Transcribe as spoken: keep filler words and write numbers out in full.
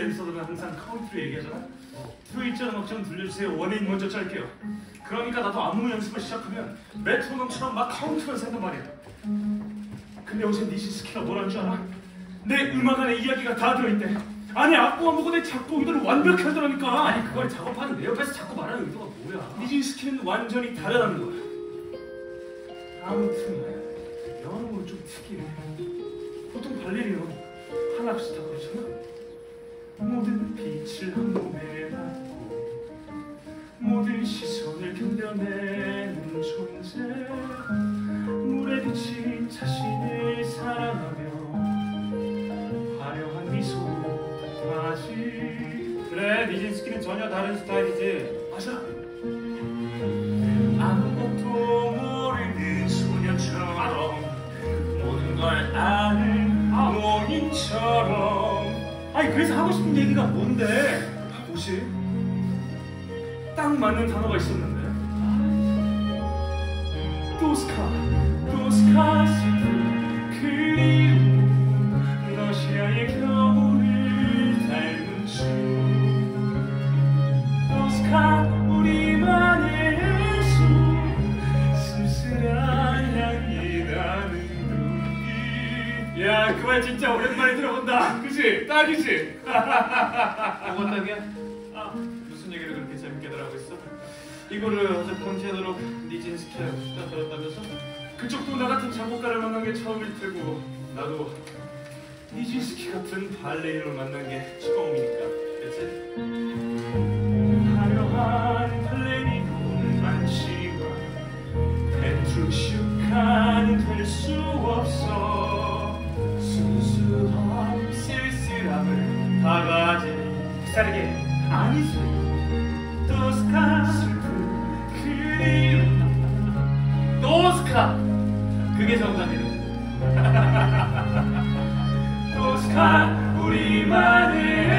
댄서들은 항상 카운트로 얘기하잖아. 투 일절 음악 좀 들려주세요. 원인 먼저 짤게요. 그러니까 나도 안무 연습을 시작하면 메트로놈처럼 막 카운트를 한단 말이야. 근데 어제 니진스키가 뭐라는 줄 알아? 내 음악 안에 이야기가 다 들어있대. 아니 악보가 뭐고 내 작곡이들 완벽히 하더라니까. 아니 그걸 작업하는 내 옆에서 자꾸 말하는 의도가 뭐야? 니진스키는 완전히 다르다는 거야. 아무튼 여러모로 좀 특이해. 보통 발레리노 하나씩 다 그렇잖아. 모든 빛을 한 몸에 받고 모든 시선을 견뎌내는 존재. 물에 비친 자신을 사랑하며 화려한 미소로 하지. 그래, 니진스키는 전혀 다른 스타일이지. 맞아. 아무것도 모르는 소녀처럼 모든 걸 아는 노인처럼. 아니 그래서 하고 싶은 얘기가 뭔데? 뭐지? 딱 맞는 단어가 있었는데. 도스카 도스카 그리움 러시아의 겨울을 닮은 춤. 도스카 우리만의 수 쓸쓸한 향기 나는 눈빛. 야, 그 말 진짜 오랜만에 들어본다. 그치? 딱이지? 뭐가 딱이야? 아, 무슨 얘기를 그렇게 재밌게들 하고 있어? 이거를 어제 콘체르로 니진스키하고 수다 들었다면서? 그쪽도 나 같은 작곡가를 만난 게 처음일 테고 나도 니진스키 같은 발레리노를 만난 게 처음이니까. 그치? 화려한 발레리노 많지만 페트루시우카는 될 수 없어. 순수함 쓸쓸함을 다 가진 쌀게 아니지. 도스카 슬픈 그리움. 도스카! 그게 정답이네. 도스카 우리만의